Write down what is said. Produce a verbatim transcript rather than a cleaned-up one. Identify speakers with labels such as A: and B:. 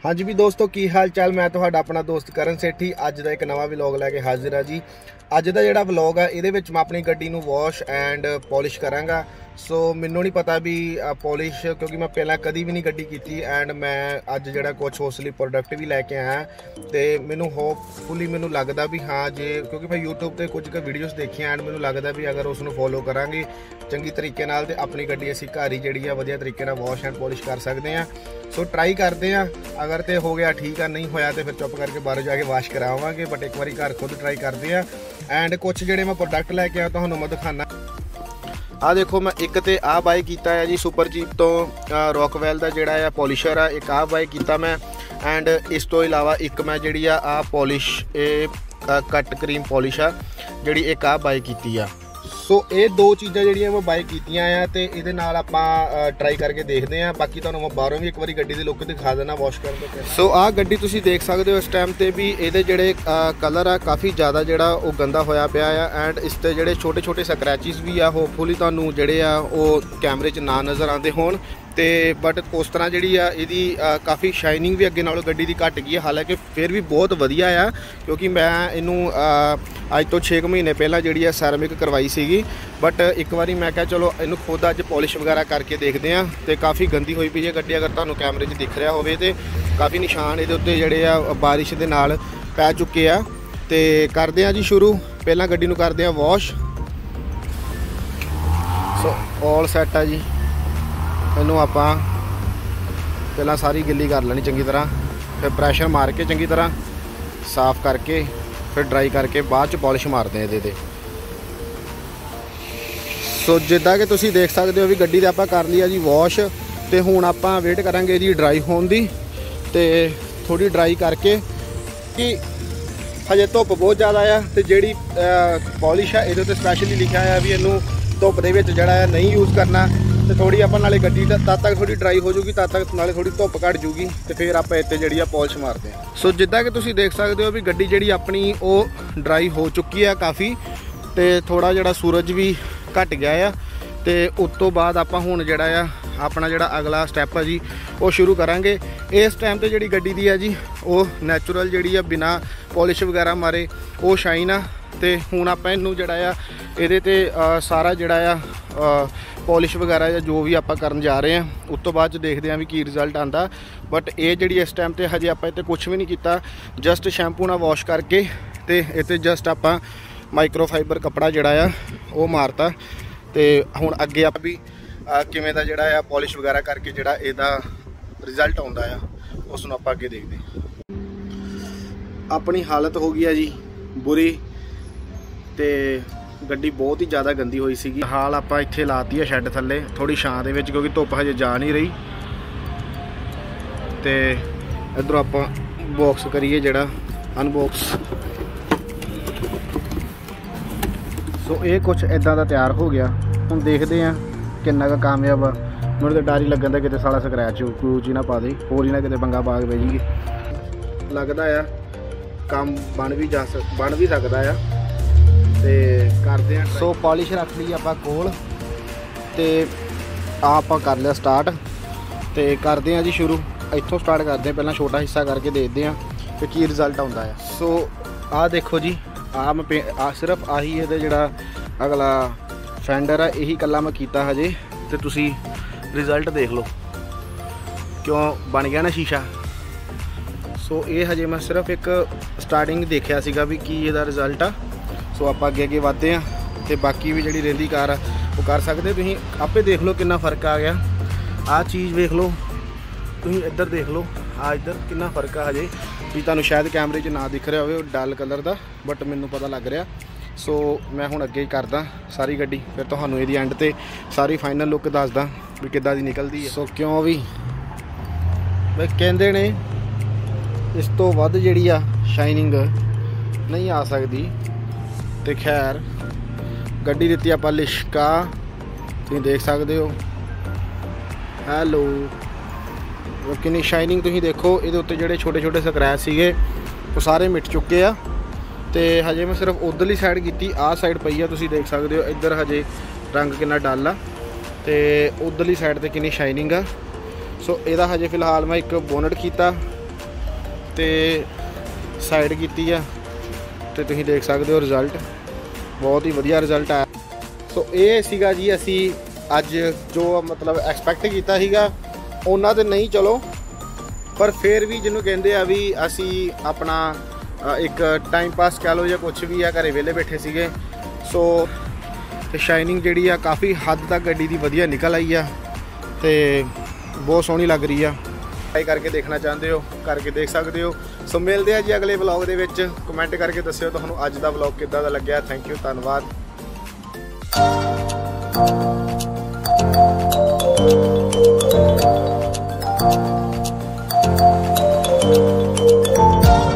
A: हाँ जी भी दोस्तों की हाल चाल। मैं तुहाडा अपना दोस्त करण सेठी अज का एक नवा व्लॉग लैके हाजिर है जी। अज का जोड़ा व्लॉग है ये मैं अपनी गड्डी नूं वॉश एंड पॉलिश करांगा। सो मैनू नहीं पता भी पॉलिश क्योंकि मैं पहला कभी भी नहीं गड्डी की एंड मैं अज जोड़ा कुछ उसलिए प्रोडक्ट भी लैके आया तो मैनू होपफुली मैनू लगता भी हाँ जे क्योंकि मैं यूट्यूब पर कुछ वीडियोज़ देखिया एंड मैनू लगता भी अगर उसनूं फॉलो करांगे चंगी तरीके नाल ते अपनी गड्डी असीं घर ही जिहड़ी आ वधिया तरीके नाल वॉश एंड पॉलिश कर सकते हैं। सो ट्राई करते हैं, अगर तो हो गया ठीक है, नहीं होया तो फिर चुप करके बाहर जाके वॉश करावांगे। बट एक बार घर खुद ट्राई करते हैं एंड कुछ जोड़े मैं प्रोडक्ट लैके आया तुहानूं मैं दिखाना। आ देखो मैं एक तो आ बाय किया है जी सुपर चीप तो रॉकवेल का जोड़ा है पॉलिशर है, एक आ बाय किया मैं एंड इस तो इलावा एक मैं जी आ polish a cut cream polish आ जी एक आ बाय की है। सो ये दो चीज़ा जो मैं बाय कीतियां आ ते इहदे नाल आपां ट्राई करके देखते हैं। बाकी तुहानूं मैं बाहरों भी एक बार गड्डी की लुक दिखा देना वॉश करने तो। सो आ गड्डी तुसीं देख सकते हो इस टाइम ते भी इहदे जिहड़े कलर आ काफ़ी ज़्यादा जिहड़ा वो गंदा होया पिया आ एंड इस ते जिहड़े छोटे छोटे स्क्रैचिस भी आ होपफुली तुहानूं जिहड़े आ वो कैमरे च ना नज़र आते होण ते बट उस तरह जी इहदी काफ़ी शाइनिंग भी अगे नालों गड्डी की घट गई है। हालांकि फिर भी बहुत वधिया आ क्योंकि मैं इनू अज तो छे महीने पहला जी सैरामिक करवाई सी बट एक बारी मैं क्या चलो इनू खुद अज पॉलिश वगैरह करके देखते हैं तो काफ़ी गंदी हुई पई है गड्डी। अगर तुहानूं कैमरे च दिख रहा होवे तो काफ़ी निशान ये उत्ते जिहड़े आ बारिश के नाल पै चुके आ। तो करते हैं जी शुरू, पहला गड्डी नूं करते हैं वॉश। सो ऑल सैट है जी, इनू आपां पहला सारी गिल्ली कर लेनी चंगी तरह, फिर प्रैशर मार के चंगी तरह साफ करके फिर ड्राई करके बाद च पॉलिश मारते हैं ये। सो जिद्दां कि तुसीं देख सकते हो भी गड्डी ते आपां कर लिया जी वॉश तो हुण आपां वेट करांगे जी ड्राई होने दी। तो थोड़ी ड्राई करके कि हजे धुप्प बहुत ज़्यादा आ तो जिहड़ी पॉलिश है ये स्पैशली लिखा है भी इनू धुप्प दे विच जिहड़ा है नहीं यूज़ करना। तो थोड़ी आप नाले गड्डी तद तक थोड़ी ड्राई हो जूगी तद तक नाले थोड़ी धुप्प घट जूगी तो फिर आप इत्ते जिहड़ी आ पॉलिश मारते हैं। सो जिद्दां कि तुसीं देख सकते हो भी गड्डी जिहड़ी अपनी वो ड्राई हो चुकी है काफ़ी तो थोड़ा जिहड़ा सूरज भी घट गया है। तो उस तो बाद आप हुण जिहड़ा आ अपना जिहड़ा अगला स्टैप है जी वो शुरू करांगे। इस टाइम ते जिहड़ी गड्डी दी है जी वो नैचुरल जिहड़ी आ बिना पॉलिश वगैरह मारे वो शाइन आ। तो हुण आपां इहनूं जिहड़ा आ इहदे ते सारा जिहड़ा आ पॉलिश वगैरह या जो भी आप करन जा रहे हैं उस तो बाद देखते हैं भी की रिजल्ट आता। बट ये जी इस टाइम तो हजे आप कुछ भी नहीं किया, जस्ट शैंपू ना वॉश करके तो इतने जस्ट आप माइक्रोफाइबर कपड़ा जोड़ा आ वो मारता। तो हुण अगे आप भी किवें दा जिहड़ा आ पॉलिश वगैरह करके जिहड़ा इहदा रिजल्ट आउंदा आ उसनूं आपां अगे देखते हैं। अपनी हालत हो गई है जी बुरी तो गड्डी बहुत ही ज़्यादा गंदी हुई सी। हाल आप इत्थे लाती है शैड थल्ले थोड़ी छां दे विच क्योंकि धुप्प हजे जा नहीं रही। तो इधरों आप बॉक्स करिए जड़ा अनबॉक्स। सो ये कुछ इदां दा तैयार हो गया। हुण देखते हैं किन्ना का कामयाब आ। मुझे तो डर ही लगन दा किते साला स्क्रैच क्रूच ही ना पा दे होर ही ना किते पंगा पा के बह जी। लगता है काम बन भी जा सक बन भी सकता है तो करते हैं। सो पॉलिश रख ली आप कोल तो आप कर लिया स्टार्ट तो करते हैं जी शुरू। इत्थों स्टार्ट करते हैं, पहला छोटा हिस्सा करके देखते हैं कि की रिजल्ट आता है। सो आ देखो जी आ मैं पे आ सिर्फ आही ये जोड़ा अगला फेंडर है यही कला मैं किया हजे तो तुसी रिजल्ट देख लो क्यों बन गया ना शीशा। सो ये हजे मैं सिर्फ एक स्टार्टिंग देखा सीगा भी की इहदा रिजल्ट आ। सो आप अगे अगे वधदे हैं तो बाकी भी जी रही कार आ वो कर सकते। तुसीं आपे देख लो कितना फर्क आ गया। आ चीज़ देख लो तुसीं इधर देख लो आ इधर कितना फर्क आ हजे भी तुहानूं शायद कैमरे च ना दिख रहा हो डल कलर का बट मैनूं पता लग रहा। सो मैं हुण अगे करदा सारी गड्डी फिर तुहानूं इहदी एंड ते सारी फाइनल लुक दसदा भी किद्दां दी निकलदी है। सो क्यों भी मैं कहंदे ने इस तो वध जिहड़ी आ शाइनिंग नहीं आ सकती। तो खैर गड्डी दी आप लिशका तुम देख सकते हो। हैलो कितनी शाइनिंग तुम देखो ये उत्ते जोड़े छोटे छोटे स्क्रैच सीगे वो सारे मिट चुके आ। तो हजे मैं सिर्फ उधरली साइड की आ साइड पई आ तुम देख सकते हो। इधर हजे रंग कितना डल आ तो उधरली साइड पर कितनी शाइनिंग आ। सो यदा हजे फिलहाल मैं एक बोनट किया ਤੇ ਸਾਈਡ ਕੀਤੀ ਆ ਤੇ ਤੁਸੀਂ ਦੇਖ ਸਕਦੇ ਹੋ ਰਿਜ਼ਲਟ ਬਹੁਤ ਹੀ ਵਧੀਆ ਰਿਜ਼ਲਟ ਆਇਆ। ਸੋ ਇਹ ਸੀਗਾ ਜੀ ਅਸੀਂ ਅੱਜ ਜੋ ਮਤਲਬ ਐਕਸਪੈਕਟ ਕੀਤਾ ਸੀਗਾ ਉਹਨਾਂ ਤੇ ਨਹੀਂ ਚਲੋ, ਪਰ ਫਿਰ ਵੀ ਜਿਹਨੂੰ ਕਹਿੰਦੇ ਆ ਵੀ ਅਸੀਂ ਆਪਣਾ ਇੱਕ ਟਾਈਮ ਪਾਸ ਕਹਿ ਲਓ ਜਾਂ ਕੁਛ ਵੀ ਆ, ਘਰੇ ਵਿਹਲੇ ਬੈਠੇ ਸੀਗੇ। ਸੋ ਤੇ ਸ਼ਾਈਨਿੰਗ ਜਿਹੜੀ ਆ ਕਾਫੀ ਹੱਦ ਤੱਕ ਗੱਡੀ ਦੀ ਵਧੀਆ ਨਿਕਲ ਆਈ ਆ ਤੇ ਬਹੁਤ ਸੋਹਣੀ ਲੱਗ ਰਹੀ ਆ। ਟਰਾਈ ਕਰਕੇ ਦੇਖਣਾ ਚਾਹੁੰਦੇ ਹੋ ਕਰਕੇ ਦੇਖ ਸਕਦੇ ਹੋ। ਸੋ ਮਿਲਦੇ ਆ ਜੀ ਅਗਲੇ ਵਲੌਗ ਦੇ ਵਿੱਚ। ਕਮੈਂਟ ਕਰਕੇ ਦੱਸਿਓ ਤੁਹਾਨੂੰ ਅੱਜ ਦਾ ਵਲੌਗ ਕਿੱਦਾਂ ਦਾ ਲੱਗਿਆ। ਥੈਂਕ ਯੂ, ਧੰਨਵਾਦ।
B: We'll be right back.